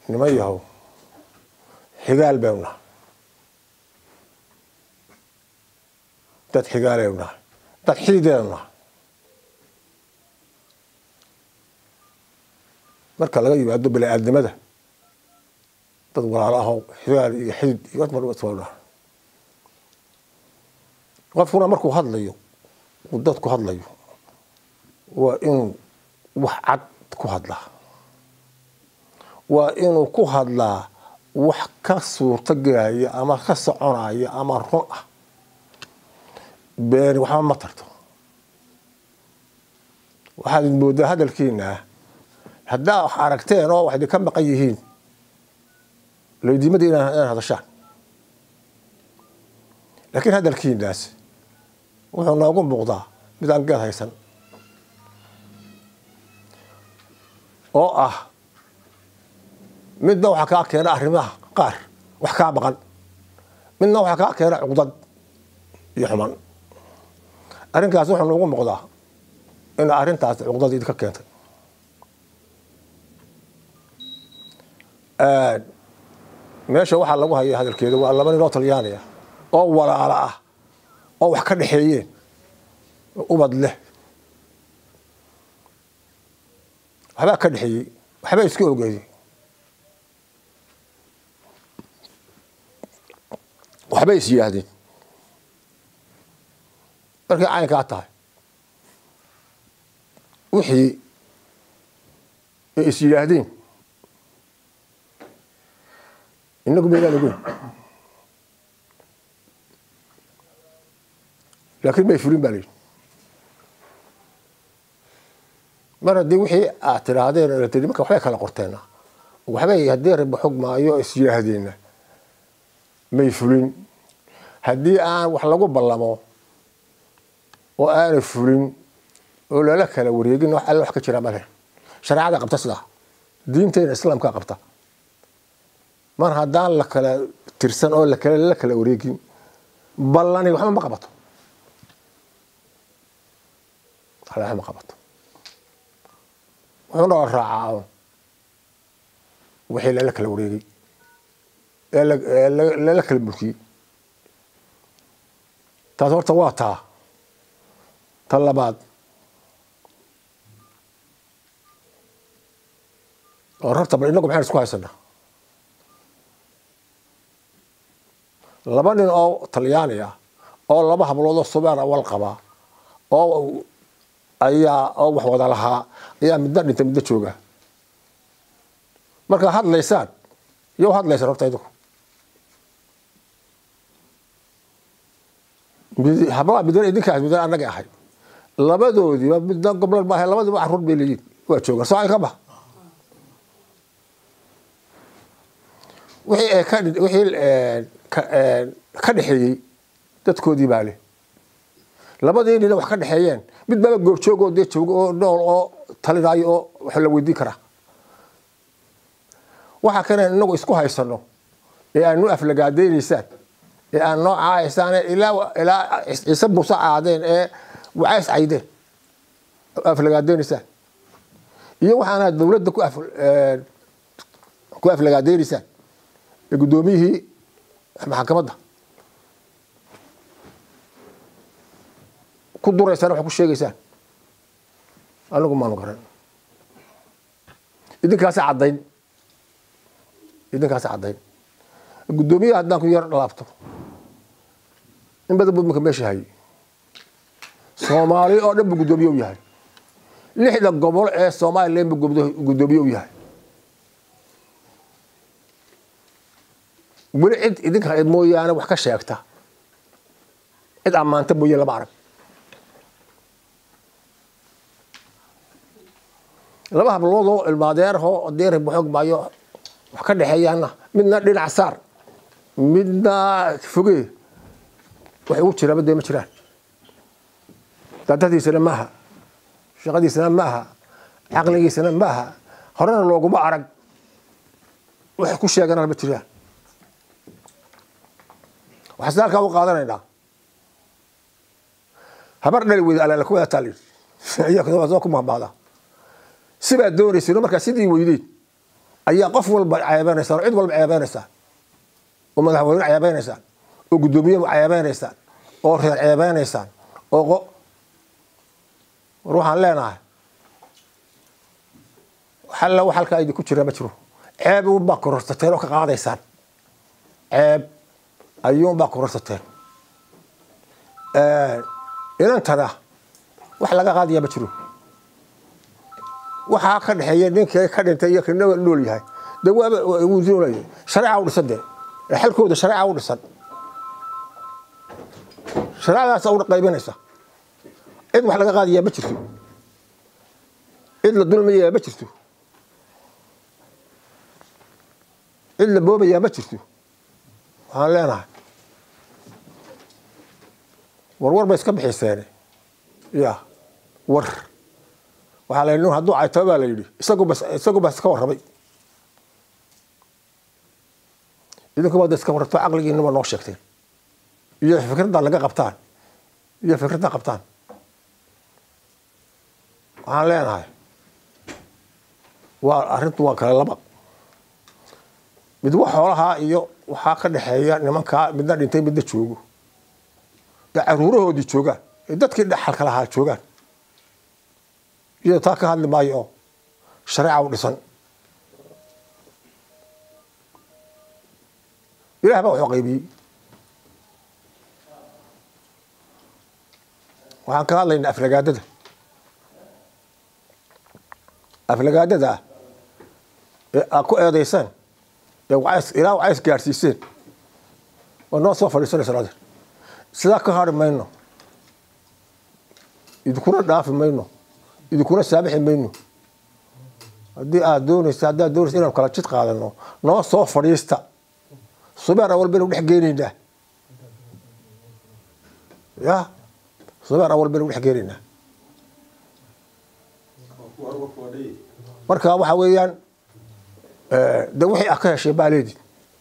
نميه حجال بيونا dad xigaalay nahay dad xidideen nahay marka laga yimaado bini'aadnimada dad walaalaha xigaal iyo xidid iyo mar wada qofkuna markuu hadlayo uu dadku hadlayo waa inuu wax cad ku hadlaa waa inuu ku hadlaa wax ka suurta galaya ama ka soconaya ama run ah been waxa ma tarto waxaad moodaa hadalkiina haddaa wax aragteen oo wax ka maqan yihiin leedimada inaan hadashaan laakiin hadalkiinaas wuxuu noogu muuqdaa mid aan gaar haysan oo ah midna waxa ka keena arrimaha qaar wax ka maqan midna waxa ka keena cuqdad iyo xumaan arrinkaas wuxuu noogu muuqdaa in arrintaas cuqdad idinka keentay meesha waxa lagu hayaa hadalkeeda waa laba nin oo Talyaani ah oo walaalo ah oo wax ka dhaxeeyeen ubad leh waxba ka dhaxeeyay waxba isku ogeeyay waxba is yiraahdeen markay caynka tahay wixii is yiraahdeen inagu meelaan ugu laakiin bay furin baa mar haddii wixii aad tirahdeen la tiri marka waxbay kala qorteena waxbay haddii rib xog maayo is yiraahdeen may fulin haddii aan wax lagu ballamo oo aan fulin oo la kala wareegin wax alla wax ka jira ma leh shariicada qabta sida diinteena islaamka qabta mar haddaan la kala tirsan oo la kala wareegin ballani waxba ma qabato hala ma qabato wuxuu noo raacaa wixii la kala wareegay la kala bulkiyay taas horta waa ta labaad oo horta bal inagu maxaan isku haysanaa laba nin oo Talyaani ah oo laba hablood oo Soomaali wal qaba oo ayaa wax wada lahaa ayaa midna dhintay midna jooga marka hadlaysaan iyo hadlaysaan horta idinku habla midna idinka midna anaga ahay labadoodiba midna gobol ma ahay labadiba carruur bay leeyihiin waa jooga soo ay ka bah wixii ka dhaxeeyay dadkoodii baa leh labadii nin wax ka dhaxeeyeen mid baba goob joog oo joogo oo nool oo talinayo oo wax la weydiin kara waxa kale inagu isku haysano ee aanu aflagaadeynaysan ee aan noo caaysan ilaa isa buusa aadeen ee wacays caydeen aflagaadeynaysan iyo waxaana dawladda ku aflagaadeynaysan gudoomiyihii maxkamadda ku dureysaan wax ku sheegaysaan anigu ma garan idinkaas cadayn gudoomiyaha haddaan ku yar laabto in badan buu meesha hayay Soomaali oo dhan buu gudoomiye u yahay 6 gobol ee Soomaaliland buu gudoomiye u yahay weli cid idinka mooyaane wax ka sheegta cid ammaanta mooyee lama arag laba hablood oo ilmaadeer oo deer buxog maayo wax ka dhaxeeyana midna dhinac saar midna fogey wax uu jira baday ma jiraan dadadiisana maaha shaqadiisana maaha aqligiisana maaha horena looguma arag wax ku sheegana ma jiraan waxaan ka qaadanayna habar dhali wada ala ku wada taalin ayaa ku mahbaada sida doonayso marka sidii weydii ayaa qof walba ceebanaysa cid walba ceebanaysa oo madaxweyne ceebanaysa oo gudoomiye ceebanaysa oo reer ceebanaysa oo ruuxan leenahay xalla wax halka ay ku jira ma jiro ceeb u baa kororsateen oo ka qaadaysaan ceeb ayuun baa kororsateen inantana wax laga qaadaya ma jiro waxa ka dhaxeeya ninka ka dhintay iyo kana nool yahay dawaaba uu doonayay sharci u dhisan xalkooda sharci u dhisan sharcidaas oo qaybinaysa cid wax laga qaadaya ma jirto cid la dulmaya ma jirto cid la boobaya ma jirto waxaan leenahay war ba iska bixiseen ya war waxa la yidhi hadduu cayto baa la yidhi isagu bas ka warramay idinku wada iska warto aqligiina noo sheegteen iyo fikradda laga qabtaan waxaan leenahay waa arrintu waa kala laba mid wax xoolaha iyo waxa ka dhaxeeya nimanka midna dhintay midna joogo caruurahoodii joogaan dadkii dhaxalka lahaa joogaan iyo taa ka hadli maayo sharci u dhisan ilaah baa wuxuu qaybiyey waxaan ka hadlaynaa aflagaadada ee ku eedaysaan ilaa wacays gaarsiiseen waa noo soo fadhiisanaysa sidaa ka hari mayno idinkuna dhaafi mayno idinkuna saabixi mayno haddii aad doonaysa inaan kala jid qaadano noo soo fadhiista subeer awal baynu dhex geenaynaa ya subeer awal baynu dhex geenaynaa marka waxa weeyaan de wixii ka heshay baa leedin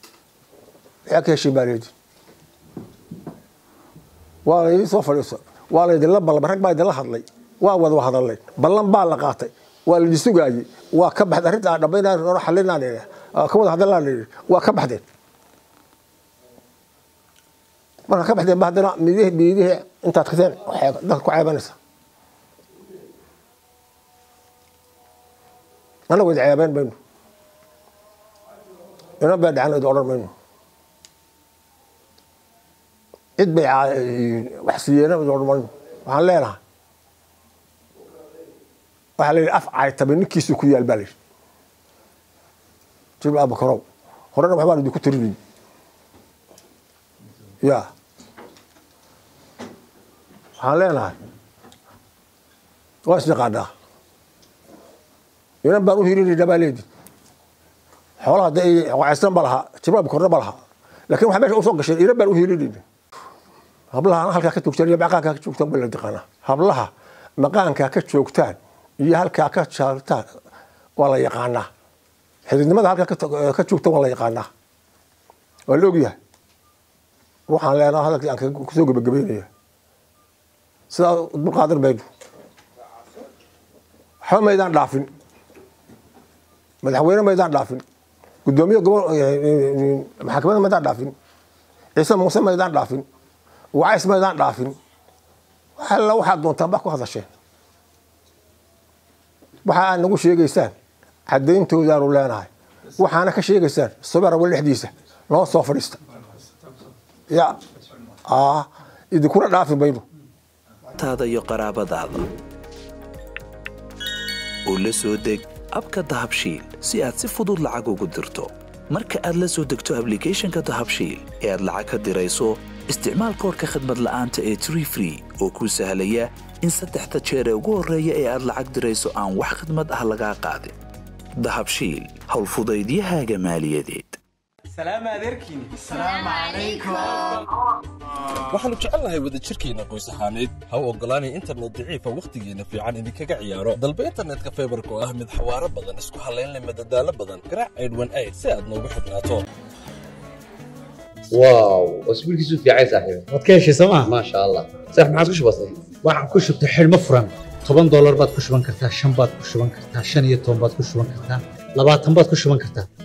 waa la idin soo fadhiiso waa la idinla ballan rag baa idinla hadlay waa wada hadalay ballan baa la qaatay waa la idin sugaayey waa ka baxday arrinta aan dhammaynaan noo xallinaan ka wada hadallaan waa ka baxdeen marka ka baxdeen ba haddana miidihii intaad kateen dadka ku ceebanaysa anagu idi ceebeen mayno inan baa dhacan idi odhan mayno cid bay wax siiyeen idi odhan mayno waxaan leenahay waxaa la yidhi af caytabe ninkiisuu ku yaal baa la yidhi jibril abakarow horena waxbaan idinku tirinay ya waxaan leenahay waa isnaqaanaa inan baan u hirinayna baa leedin xoolaha de wacaysnan ba lahaa jibril abakarona ba lahaa laakiin waxaa meesha usoo gasheen inan baan u hirinayna hablaha halkaa ka joogtaan iyo maqaankaa ka joogtaan baa la yaqaanaa hablaha maqaankaa ka joogtaan iyo halkaa ka jaartaan waa la yaqaanaa xididnimada halkaa ka joogtaan waa la yaqaanaa waa la ogyahay ruuxaan leenaha hadalkii aan kusoo gebagabeynaya sidaa dulqaadan mayno waxba maydaan dhaafin madaxweyne maydaan dhaafin gudoomiye maxkamadda maydaan dhaafin ciise muuse maydaan dhaafin wacays maydaan dhaafin alla waxaad doontaan baa ku hadasheen waxa aad nagu sheegaysaan caddayntoodaanu leenahay waxaana ka sheegaysaan subeer awal dhexdiisa noo soo fadhiista ya idinkuna dhaafi mayno taada iyo qaraabadaada oo la soo deg abka dahabshiil si aad si fudud lacag ugu dirto marka aad la soo degto applicationka dahabshiil ee aad lacag ka dirayso isticmaal koodka khidmad la'aanta ee Tree Free oo kuu sahlaya in saddexda jeer ee ugu horreeya ee aad lacag dirayso aan wax khidmad ah lagaa qaadin dahabshiil hawl fudaydiyahaaga maaliyadeed سلام عليكم السلام عليكم waxaanu jecelnahay wada jirkeena qoys ahaaneed ha u ogolaanay internet daciifa waqtigeena fiican idinkaga ciyaaro dalba internetka fiberka oo ah mid xawaaro badan isku halayn leh madadaalo badan garaac aydwan ayd si aad noogu xidhnaato واو اسبوعك في عايز صاحبي waad ka heshay sooma ما شاء الله صح ما عاد وش بصير waxaan ku shubtay xilmo furan $10 baad ku shuban kartaa 5 baad ku shuban kartaa 15 baad ku shuban kartaa 20 baad ku shuban kartaa